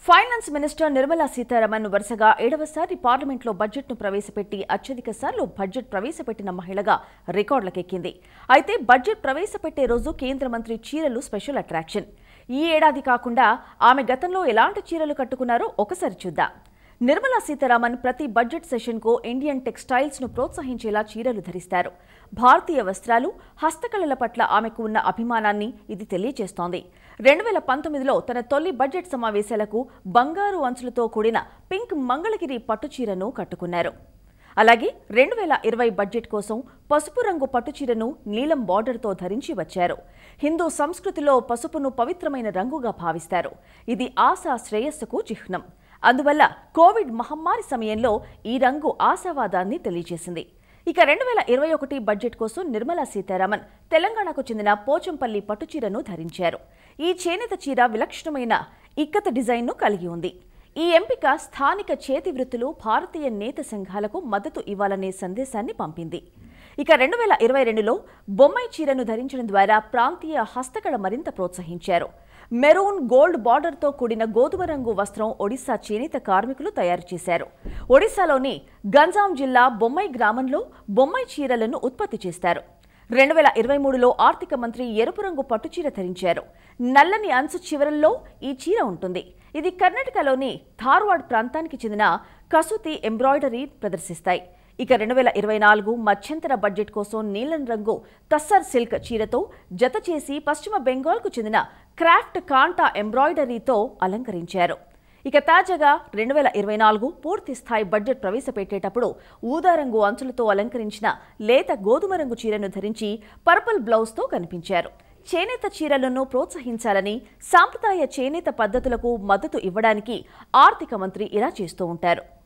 Finance minister Nirmala Sitharaman వరుసగా 7వసారి పార్లమెంట్లో బడ్జెట్ను ప్రవేశపెట్టి అత్యధిక సార్లు బడ్జెట్ ప్రవేశపెట్టిన మహిళగా రికార్డులకెక్కింది. అయితే బడ్జెట్ ప్రవేశపెట్టే రోజు కేంద్ర మంత్రి చీరలు స్పెషల్ అట్రాక్షన్. ఈ ఏడాది కాకుండా ఆమె గతంలో ఎలాంటి చీరలు కట్టుకున్నారో ఒకసారి చూద్దాం. నిర్మలా సీతారామన్ ప్రతి బడ్జెట్ సెషన్కు ఇండియన్ టెక్స్టైల్స్ ను ప్రోత్సహించేలా చీరలు ధరిస్తారు. భారతీయ వస్త్రాలు, హస్తకళల పట్ల ఆమెకు ఉన్న అభిమానాన్ని ఇది తెలియజేస్తోంది. 2019లో తన తొలి బడ్జెట్ సమావేశాలకు బంగారు అంచులతో కూడిన పింక్ మంగళగిరి పట్టుచీరను కట్టుకున్నారు. అలాగే 2020 బడ్జెట్ కోసం పసుపు రంగు పట్టుచీరను నీలం బార్డర్తో ధరించి వచ్చారు. హిందూ సంస్కృతిలో పసుపును పవిత్రమైన రంగుగా భావిస్తారు. ఇది ఆశా శ్రేయస్సుకు చిహ్నం. అందువల్ల కోవిడ్ మహమ్మారి సమయంలో ఈ రంగు ఆశావాదాన్ని తెలియజేసింది. ఇక 2021 బడ్జెట్ కోసం నిర్మలా సీతారామన్ తెలంగాణకు చెందిన పోచంపల్లి పట్టుచీరను ధరించారు. ఈ చేనేత చీర విలక్షణమైన ఇక్కత డిజైన్ను కలిగి ఉంది. ఈ ఎంపిక స్థానిక చేతి వృత్తులు, భారతీయ నేత సంఘాలకు మద్దతు ఇవ్వాలనే సందేశాన్ని పంపింది. ఇక 2022లో బొమ్మాయి చీరను ధరించడం ద్వారా ప్రాంతీయ హస్తకళ మరింత ప్రోత్సహించారు. మెరూన్ గోల్డ్ బార్డర్తో కూడిన గోధుమ రంగు వస్త్రం ఒడిశా చేనేత కార్మికులు తయారు చేశారు. ఒడిశాలోని గంజాం జిల్లా బొమ్మాయి గ్రామంలో బొమ్మాయి చీరలను ఉత్పత్తి చేస్తారు. 2023లో ఆర్థిక మంత్రి ఎరుపు రంగు పట్టుచీర ధరించారు. నల్లని అంచు చివరల్లో ఈ చీర ఉంటుంది. ఇది కర్ణాటకలోని ధార్వాడ్ ప్రాంతానికి చెందిన కసూతి ఎంబ్రాయిడరీ ప్రదర్శిస్తాయి. ఇక 2024 మధ్యంతర బడ్జెట్ కోసం నీలం రంగు తస్సర్ సిల్క్ చీరతో జత చేసి పశ్చిమ బెంగాల్కు చెందిన క్రాఫ్ట్ కాంటా ఎంబ్రాయిడరీతో అలంకరించారు. ఇక తాజాగా 2024 పూర్తి స్థాయి బడ్జెట్ ప్రవేశపెట్టేటప్పుడు ఊదా రంగు అంచులతో అలంకరించిన లేత గోధుమ రంగు చీరను ధరించి పర్పుల్ బ్లౌజ్తో కనిపించారు. చేనేత చీరలను ప్రోత్సహించాలని, సాంప్రదాయ చేనేత పద్ధతులకు మద్దతు ఇవ్వడానికి ఆర్థిక మంత్రి ఇలా చేస్తూ ఉంటారు.